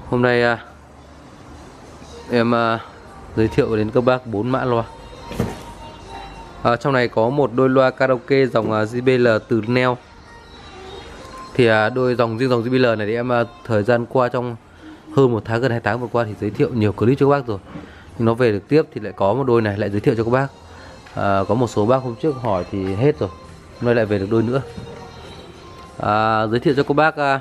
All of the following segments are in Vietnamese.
Hôm nay em giới thiệu đến các bác 4 mã loa. Trong này có một đôi loa karaoke dòng JBL từ Neo. Thì riêng dòng JBL này thì em thời gian qua trong hơn 1 tháng, gần 2 tháng vừa qua thì giới thiệu nhiều clip cho các bác rồi. Nhưng nó về được tiếp thì lại có một đôi này lại giới thiệu cho các bác. Có một số bác hôm trước hỏi thì hết rồi, hôm nay lại về được đôi nữa. Giới thiệu cho các bác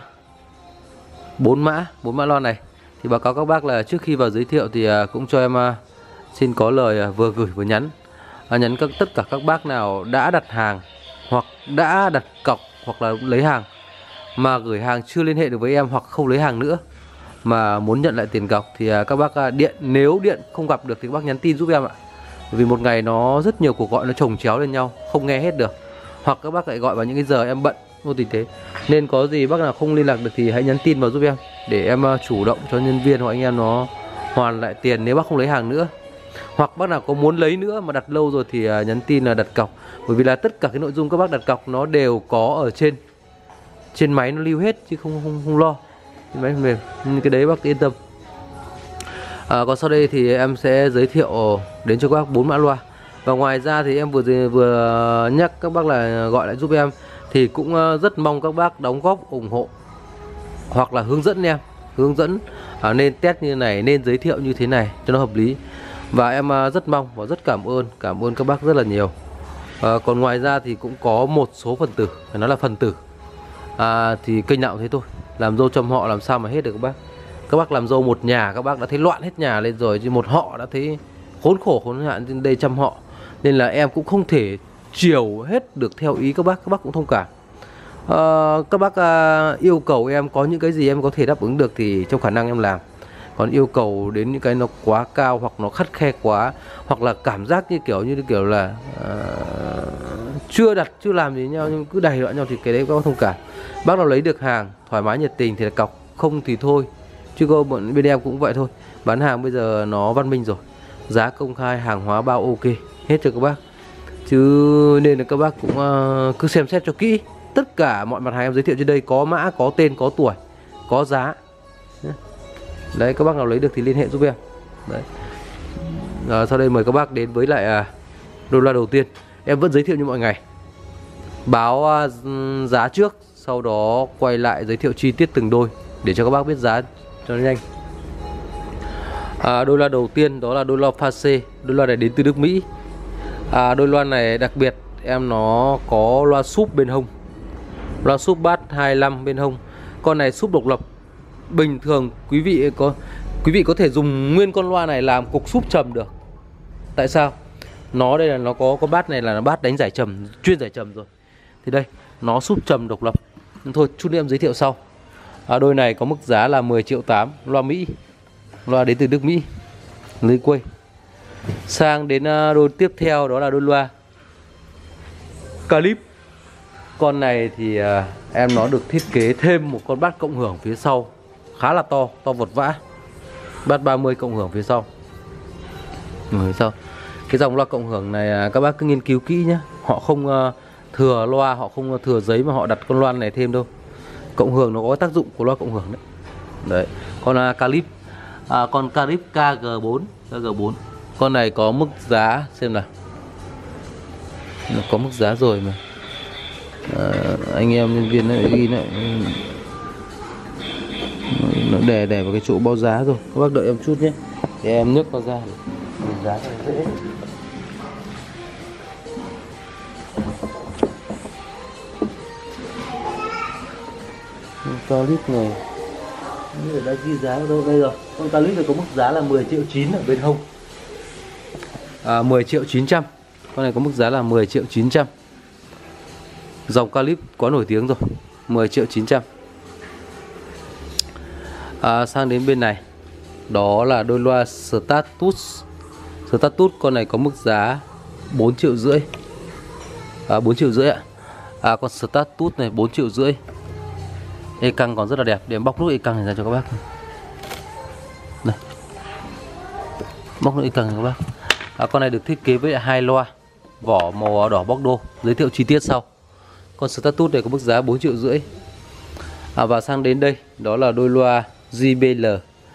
4 mã loa này. Thì báo cáo các bác là trước khi vào giới thiệu thì cũng cho em xin có lời vừa gửi vừa nhắn. Nhắn tất cả các bác nào đã đặt hàng hoặc đã đặt cọc hoặc là lấy hàng mà gửi hàng chưa liên hệ được với em hoặc không lấy hàng nữa mà muốn nhận lại tiền cọc thì các bác nếu điện không gặp được thì các bác nhắn tin giúp em ạ. Vì một ngày nó rất nhiều cuộc gọi nó chồng chéo lên nhau, không nghe hết được. Hoặc các bác lại gọi vào những cái giờ em bận vô tình thế. Nên có gì bác nào không liên lạc được thì hãy nhắn tin vào giúp em để em chủ động cho nhân viên hoặc anh em nó hoàn lại tiền nếu bác không lấy hàng nữa. Hoặc bác nào có muốn lấy nữa mà đặt lâu rồi thì nhắn tin là đặt cọc. Bởi vì là tất cả cái nội dung các bác đặt cọc nó đều có ở trên máy, nó lưu hết chứ không lo. Trên máy mềm, nhưng cái đấy bác yên tâm. Còn sau đây thì em sẽ giới thiệu đến cho các bác 4 mã loa. Và ngoài ra thì em vừa nhắc các bác là gọi lại giúp em thì cũng rất mong các bác đóng góp ủng hộ hoặc là hướng dẫn em, nên test như này, nên giới thiệu như thế này cho nó hợp lý. Và em rất mong và rất cảm ơn các bác rất là nhiều. Còn ngoài ra thì cũng có một số phần tử, phải nói là phần tử, thì kênh nào cũng thế thôi, làm dâu chăm họ làm sao mà hết được các bác. Các bác làm dâu một nhà các bác đã thấy loạn hết nhà lên rồi, chứ một họ đã thấy khốn khổ khốn hạn trên đây chăm họ. Nên là em cũng không thể chiều hết được theo ý các bác cũng thông cảm. Các bác yêu cầu em có những cái gì em có thể đáp ứng được thì trong khả năng em làm. Còn yêu cầu đến những cái nó quá cao hoặc nó khắt khe quá, hoặc là cảm giác như kiểu là chưa làm gì nhau nhưng cứ đày loạn nhau thì cái đấy các bác thông cảm. Bác nào lấy được hàng thoải mái nhiệt tình thì là cọc, không thì thôi. Chứ bọn bên em cũng vậy thôi. Bán hàng bây giờ nó văn minh rồi, giá công khai, hàng hóa bao ok hết cho các bác. Chứ nên là các bác cũng cứ xem xét cho kỹ. Tất cả mọi mặt hàng em giới thiệu trên đây có mã, có tên, có tuổi, có giá. Đấy, các bác nào lấy được thì liên hệ giúp em. Đấy. Sau đây mời các bác đến với lại đôi loa đầu tiên. Em vẫn giới thiệu như mọi ngày, báo giá trước, sau đó quay lại giới thiệu chi tiết từng đôi để cho các bác biết giá cho nó nhanh. Đôi loa đầu tiên đó là đôi loa Phase. Đôi loa này đến từ nước Mỹ. Đôi loa này đặc biệt em nó có loa súp bên hông, loa súp bass 25 bên hông. Con này súp độc lập. Bình thường quý vị có thể dùng nguyên con loa này làm cục súp trầm được. Tại sao? Nó đây là nó có bass này là bass đánh giải trầm, chuyên giải trầm rồi. Thì đây, nó súp trầm độc lập. Thôi chút nữa em giới thiệu sau. Đôi này có mức giá là 10,8 triệu, loa Mỹ. Loa đến từ nước Mỹ, lưới quay. Sang đến đôi tiếp theo đó là đôi loa Clip. Con này thì em nó được thiết kế thêm một con bass cộng hưởng phía sau khá là to vật vã. Bass 30 cộng hưởng phía sau. Cái dòng loa cộng hưởng này các bác cứ nghiên cứu kỹ nhé. Họ không thừa loa, họ không thừa giấy mà họ đặt con loa này thêm đâu. Cộng hưởng nó có tác dụng của loa cộng hưởng đấy. Đấy, con Clip. Con Clip KG4. Con này có mức giá xem nào. Nó có mức giá rồi mà. Anh em nhân viên nó ghi lại, nó để vào cái chỗ báo giá rồi. Các bác đợi em chút nhé, để em nhấc nó ra để giá cho nó dễ. Clip này như đã ghi giá ở đâu đây rồi. Con Clip này có mức giá là 10,9 triệu ở bên hông. 10,9 triệu. Con này có mức giá là 10,9 triệu. Dòng Clip quá nổi tiếng rồi. 10,9 triệu. Sang đến bên này, đó là đôi loa Status. Con này có mức giá 4,5 triệu. 4,5 triệu ạ. Con Status này 4,5 triệu. E căng còn rất là đẹp. Để em bóc nút e căng này ra cho các bác. Đây, bóc nút e căng này các bác. Con này được thiết kế với 2 loa, vỏ màu đỏ bóc đô. Giới thiệu chi tiết sau. Con Status này có mức giá 4,5 triệu. Và sang đến đây, đó là đôi loa JBL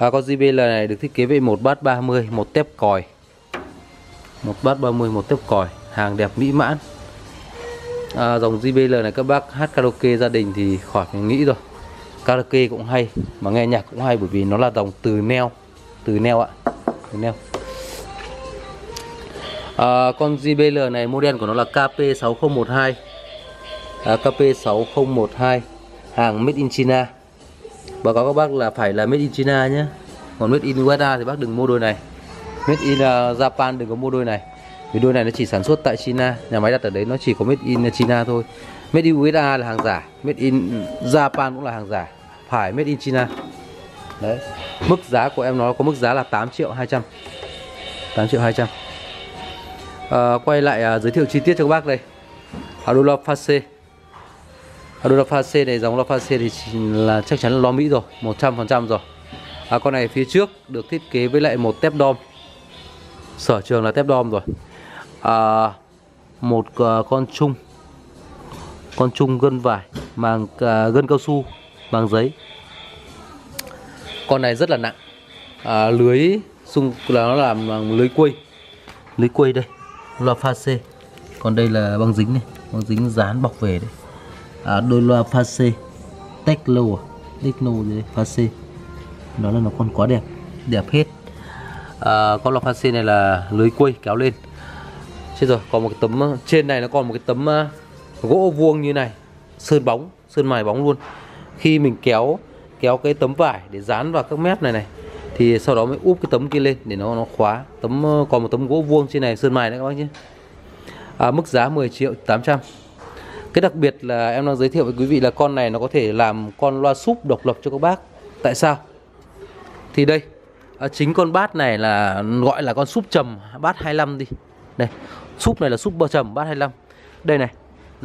Con JBL này được thiết kế với một bát 30, một tép còi. Một bát 30, một tép còi, hàng đẹp mỹ mãn. Dòng JBL này các bác hát karaoke gia đình thì khỏi phải nghĩ rồi. Karaoke cũng hay, mà nghe nhạc cũng hay, bởi vì nó là dòng từ neo. Từ neo ạ. Từ neo. Con JBL này model của nó là KP6012. KP6012, hàng made in China. Báo cáo các bác là phải là made in China nhé. Còn made in USA thì bác đừng mua đôi này. Made in Japan đừng có mua đôi này, vì đôi này nó chỉ sản xuất tại China, nhà máy đặt ở đấy nó chỉ có made in China thôi. Made in USA là hàng giả, made in Japan cũng là hàng giả, phải made in China. Đấy. Mức giá của em nó có mức giá là 8.200.000. 8.200.000. Quay lại giới thiệu chi tiết cho các bác đây. Đôi loa Phase. Đôi loa Phase này, dòng loa Phase thì là chắc chắn là loa Mỹ rồi, 100% rồi. Con này phía trước được thiết kế với lại một tép đom. Sở trường là tép đom rồi. Một con chung gân vải, màng gân cao su, màng giấy. Con này rất là nặng. Lưới xung là nó làm bằng lưới quây đây, loa Phase. Còn đây là băng dính này, băng dính dán bọc về đấy. Đôi loa Phase Techno gì đây, Phase. Nó là nó còn quá đẹp, đẹp hết. Con loa Phase này là lưới quây kéo lên. Chết rồi, còn một cái tấm trên này, nó còn một cái tấm gỗ vuông như này, sơn bóng, sơn mài bóng luôn. Khi mình kéo cái tấm vải để dán vào các mép này thì sau đó mới úp cái tấm kia lên để nó khóa. Còn một tấm gỗ vuông trên này sơn mài nữa các bác nhé. Mức giá 10.800.000. Cái đặc biệt là em đang giới thiệu với quý vị là con này nó có thể làm con loa súp độc lập cho các bác. Tại sao? Thì đây, chính con bát này là gọi là con súp trầm bát 25 đi. Đây, súp này là súp bơ trầm bát 25. Đây này,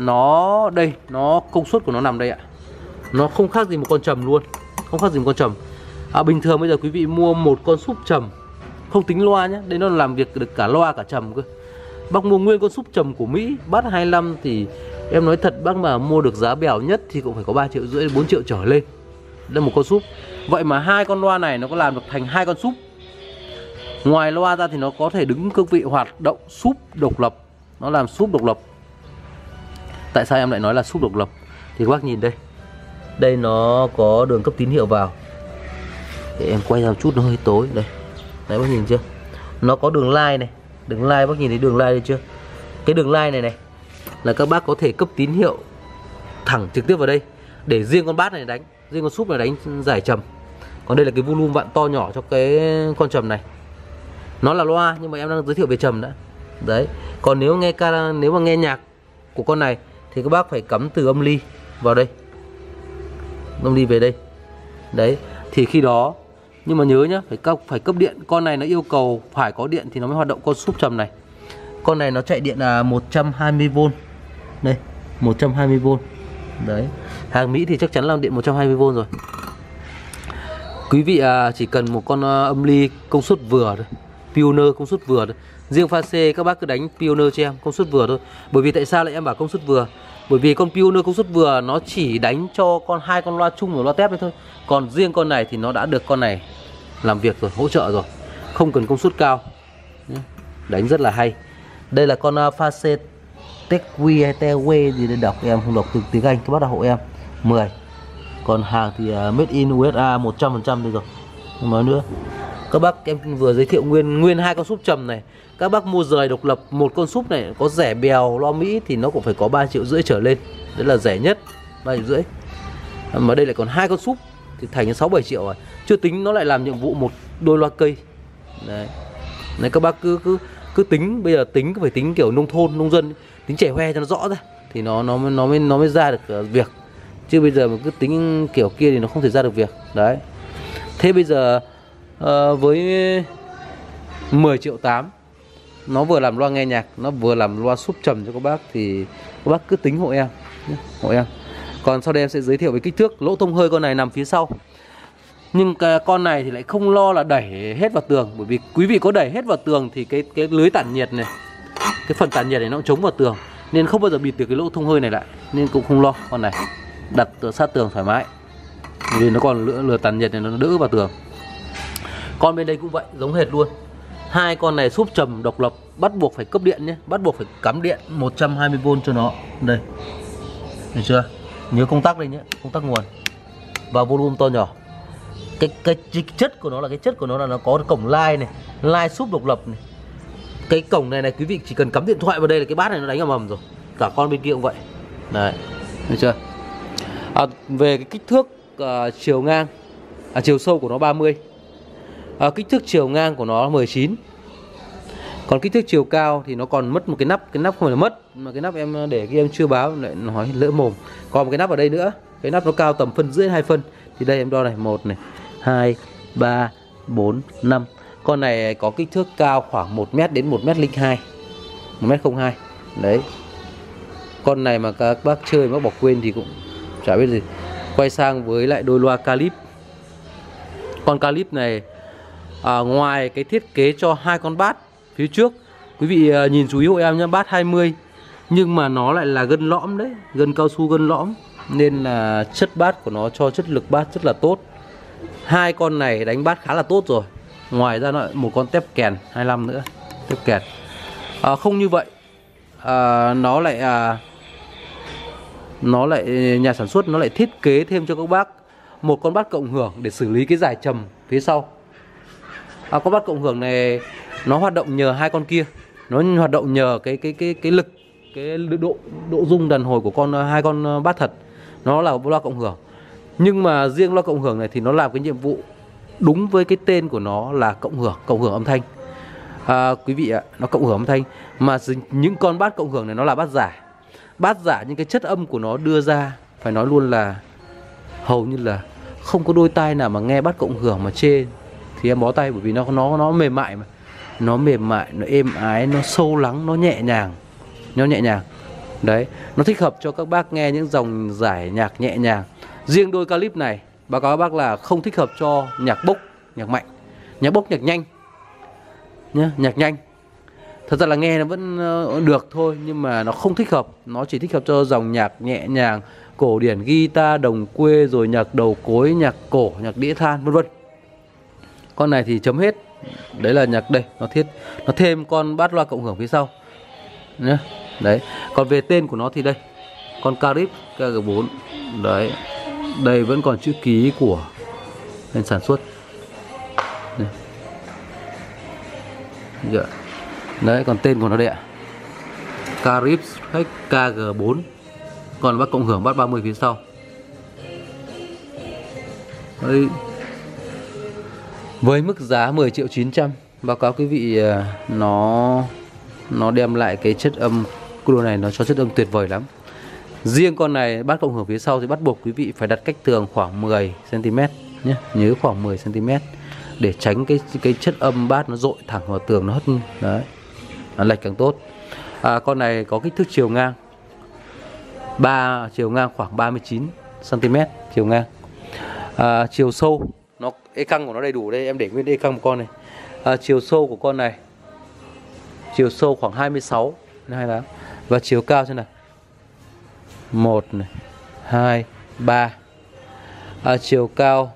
nó công suất của nó nằm đây ạ. Nó không khác gì một con trầm luôn, không khác gì một con trầm. Bình thường bây giờ quý vị mua một con súp trầm, không tính loa nhé, đây nó làm việc được cả loa cả trầm cơ. Bác mua nguyên con súp trầm của Mỹ bát 25 thì em nói thật, bác mà mua được giá bèo nhất thì cũng phải có 3,5 triệu đến 4 triệu trở lên. Đây là một con súp. Vậy mà hai con loa này nó có làm được thành hai con súp. Ngoài loa ra thì nó có thể đứng cương vị hoạt động súp độc lập. Nó làm súp độc lập. Tại sao em lại nói là súp độc lập? Thì các bác nhìn đây. Đây nó có đường cấp tín hiệu vào. Để em quay ra một chút nó hơi tối. Đây, đấy bác nhìn chưa? Nó có đường line này. Đường line, bác nhìn thấy đường line đây chưa? Cái đường line này là các bác có thể cấp tín hiệu thẳng trực tiếp vào đây, để riêng con bát này đánh, riêng con súp này đánh giải trầm. Còn đây là cái volume vặn to nhỏ cho cái con trầm này. Nó là loa nhưng mà em đang giới thiệu về trầm đã. Đấy. Còn nếu mà nghe nhạc của con này thì các bác phải cắm từ âm ly vào đây, âm ly về đây. Đấy. Thì khi đó, nhưng mà nhớ nhá, phải cấp điện. Con này nó yêu cầu phải có điện thì nó mới hoạt động con súp trầm này. Con này nó chạy điện là 120V. Đây, 120V. Đấy. Hàng Mỹ thì chắc chắn là điện 120V rồi. Quý vị chỉ cần một con âm ly công suất vừa thôi, Pioneer công suất vừa thôi. Riêng Phase các bác cứ đánh Pioneer cho em công suất vừa thôi. Bởi vì tại sao lại em bảo công suất vừa? Bởi vì con Pioneer công suất vừa nó chỉ đánh cho hai con loa chung và loa tép thôi. Còn riêng con này thì nó đã được con này làm việc rồi, hỗ trợ rồi, không cần công suất cao. Đánh rất là hay. Đây là con Phase Techwe hay Tewe gì để đọc, em không đọc tiếng Anh, các bác đọc hộ em 10. Còn hàng thì made in USA 100% đây rồi. Không nói nữa. Các bác em vừa giới thiệu nguyên hai con súp trầm này. Các bác mua rời độc lập một con súp này có rẻ bèo loa Mỹ thì nó cũng phải có 3,5 triệu trở lên. Đấy là rẻ nhất, 3,5 triệu. Mà đây lại còn hai con súp thì thành 6-7 triệu rồi. Chưa tính nó lại làm nhiệm vụ một đôi loa cây. Đấy. Này các bác cứ tính, bây giờ tính phải tính kiểu nông thôn, nông dân, tính trẻ hoe cho nó rõ ra thì nó mới ra được việc. Chứ bây giờ mà cứ tính kiểu kia thì nó không thể ra được việc. Đấy. Thế bây giờ với 10,8 triệu, nó vừa làm loa nghe nhạc, nó vừa làm loa súp trầm cho các bác thì các bác cứ tính hộ em, hộ em. Còn sau đây em sẽ giới thiệu về kích thước. Lỗ thông hơi con này nằm phía sau. Nhưng cái con này thì lại không lo là đẩy hết vào tường. Bởi vì quý vị có đẩy hết vào tường thì cái lưới tản nhiệt này, cái phần tản nhiệt này nó cũng chống vào tường, nên không bao giờ bịt được cái lỗ thông hơi này lại. Nên cũng không lo. Con này đặt sát tường thoải mái, vì nó còn lửa tản nhiệt này nó đỡ vào tường. Con bên đây cũng vậy, giống hệt luôn. Hai con này súp trầm độc lập, bắt buộc phải cấp điện nhé, bắt buộc phải cắm điện 120V cho nó. Đây, được chưa? Nhớ công tắc đây nhé, công tắc nguồn và volume to nhỏ. Cái chất của nó là nó có cổng line này, line súp độc lập này. Cái cổng này quý vị chỉ cần cắm điện thoại vào đây là cái bát này nó đánh ầm ầm rồi. Cả con bên kia cũng vậy. Đấy, được chưa? Về cái kích thước chiều ngang, chiều sâu của nó 30, kích thước chiều ngang của nó 19. Còn kích thước chiều cao thì nó còn mất một cái nắp không phải là mất, mà cái nắp em để kia em chưa báo lại nói lỡ mồm. Còn một cái nắp ở đây nữa, cái nắp nó cao tầm phân rưỡi 2 phân. Thì đây em đo này, 1 này, 2, 3, 4, 5. Con này có kích thước cao khoảng 1m đến 1m02, 1m02. Đấy. Con này mà các bác chơi mà bỏ quên thì cũng chả biết gì. Quay sang với lại đôi loa Calip. Con Calip này ngoài cái thiết kế cho hai con bass phía trước, quý vị nhìn chú ý hộ em nhé, bass 20 nhưng mà nó lại là gân lõm đấy, gân cao su gân lõm, nên là chất bass của nó cho chất lực bass rất là tốt. Hai con này đánh bass khá là tốt rồi. Ngoài ra nó một con tép kèn 25 nữa, tép kèn. Không như vậy, nó lại nhà sản xuất nó lại thiết kế thêm cho các bác một con bass cộng hưởng để xử lý cái giải trầm phía sau. Con bass cộng hưởng này nó hoạt động nhờ hai con kia, nó hoạt động nhờ cái lực, cái độ rung đàn hồi của hai con bass thật. Nó là loa cộng hưởng. Nhưng mà riêng loa cộng hưởng này thì nó làm cái nhiệm vụ đúng với cái tên của nó là cộng hưởng âm thanh. Quý vị ạ, nó cộng hưởng âm thanh. Mà những con bass cộng hưởng này nó là bass giả. Bass giả, những cái chất âm của nó đưa ra phải nói luôn là hầu như là không có đôi tai nào mà nghe bass cộng hưởng mà chê thì em bó tay, bởi vì nó mềm mại mà. Nó mềm mại, nó êm ái, nó sâu lắng, nó nhẹ nhàng. Đấy, nó thích hợp cho các bác nghe những dòng giải nhạc nhẹ nhàng. Riêng đôi Calip này báo cáo các bác là không thích hợp cho nhạc bốc, nhạc mạnh, nhạc bốc, nhạc nhanh nhá, nhạc nhanh. Thật ra là nghe nó vẫn được thôi, nhưng mà nó không thích hợp. Nó chỉ thích hợp cho dòng nhạc nhẹ nhàng, cổ điển, guitar, đồng quê, rồi nhạc đầu cối, nhạc cổ, nhạc đĩa than, vân vân. Con này thì chấm hết. Đấy là nhạc đây, nó thêm con bass loa cộng hưởng phía sau nhá. Đấy, còn về tên của nó thì đây, con Calip KG4. Đấy, đây vẫn còn chữ ký của bên sản xuất. Đây. Đấy, còn tên của nó đây ạ, Calip KG4. Còn bass cộng hưởng bass 30 phía sau. Đấy. Với mức giá 10.900.000, báo cáo quý vị, nó đem lại cái chất âm, đôi này nó cho chất âm tuyệt vời lắm. Riêng con này bass cộng hưởng phía sau thì bắt buộc quý vị phải đặt cách tường khoảng 10 cm nhé, nhớ khoảng 10 cm để tránh cái chất âm bass nó dội thẳng vào tường, nó hất. Đấy, nó lệch càng tốt. Con này có kích thước chiều ngang chiều ngang khoảng 39 cm chiều ngang. Chiều sâu nó ê căng của nó đầy đủ đây, em để nguyên ê căng một con này. Chiều sâu của con này, chiều sâu khoảng 26 28, và chiều cao thế này, 1 này, 2, 3. Chiều cao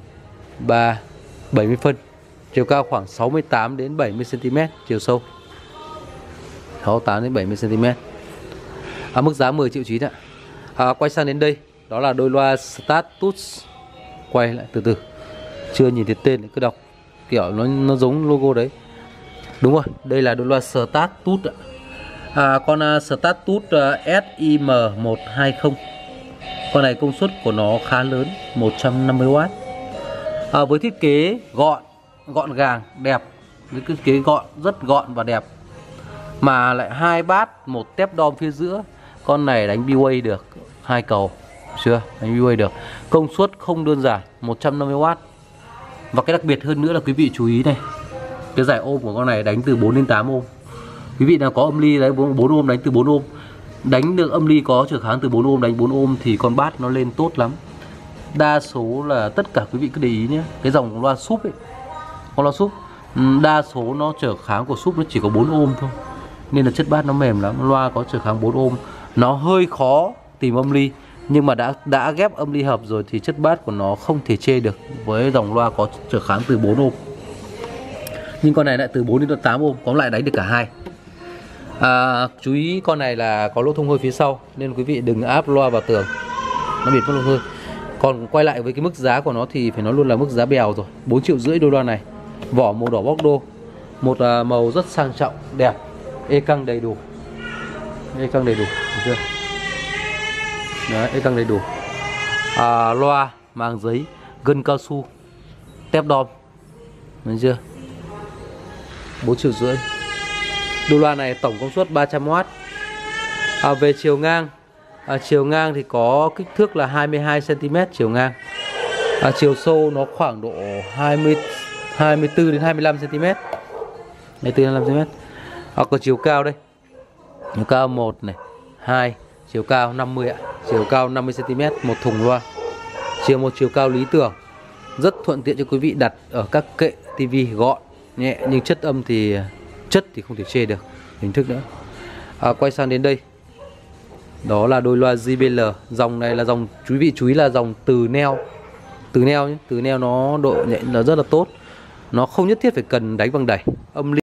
70 phân, chiều cao khoảng 68 đến 70 cm, chiều sâu 68 đến 70 cm. Mức giá 10.900.000 ạ. Quay sang đến đây, đó là đôi loa Status. Quay lại từ từ, chưa nhìn thấy tên cứ đọc kiểu nó giống logo đấy. Đúng rồi, đây là đôi loa Status ạ. Con Status SIM120. Con này công suất của nó khá lớn, 150W. Với thiết kế gọn gàng, đẹp. Với thiết kế rất gọn và đẹp. Mà lại hai bass, một tép đom phía giữa. Con này đánh B-Way được, 2 cầu. Chưa? Đánh B-Way được. Công suất không đơn giản, 150W. Và cái đặc biệt hơn nữa là quý vị chú ý này, cái giải ôm của con này đánh từ 4 đến 8 ôm. Quý vị nào có âm ly đấy 4 ôm đánh từ 4 ôm. Đánh được âm ly có trở kháng từ 4 ôm đánh 4 ôm thì con bass nó lên tốt lắm. Đa số là tất cả quý vị cứ để ý nhé, cái dòng loa súp ấy, con loa súp đa số nó trở kháng của súp nó chỉ có 4 ôm thôi. Nên là chất bass nó mềm lắm. Loa có trở kháng 4 ôm nó hơi khó tìm âm ly, nhưng mà đã ghép âm ly hợp rồi thì chất bass của nó không thể chê được với dòng loa có trở kháng từ 4 ôm. Nhưng con này lại từ 4 đến 8 ohm, có lại đánh được cả hai. Chú ý con này là có lỗ thông hơi phía sau nên quý vị đừng áp loa vào tường, nó bịt mất lỗ hơi. Còn quay lại với cái mức giá của nó thì phải nói luôn là mức giá bèo rồi. 4,5 triệu đôi loa này. Vỏ màu đỏ bóc đô, một màu rất sang trọng, đẹp, ê căng đầy đủ. Ê căng đầy đủ, được chưa? Đấy, ê căng đầy đủ. Loa màng giấy, gân cao su, tép đom, được chưa? 4,5 triệu. Đôi loa này tổng công suất 300W. Về chiều ngang, chiều ngang thì có kích thước là 22 cm chiều ngang. Chiều sâu nó khoảng độ 24 đến 25 cm. 24 đến 25 cm. Còn chiều cao đây. Chiều cao 1 này, 2, chiều cao 50 ạ. Chiều cao 50 cm một thùng loa. Một chiều cao lý tưởng, rất thuận tiện cho quý vị đặt ở các kệ tivi, gọn, nhẹ, nhưng chất âm thì không thể chê được hình thức nữa. Quay sang đến đây, đó là đôi loa JBL. Dòng này là dòng, quý vị chú ý là dòng từ neo nhé. Từ neo nó độ nhạy là rất là tốt, nó không nhất thiết phải cần đánh bằng đẩy. Âm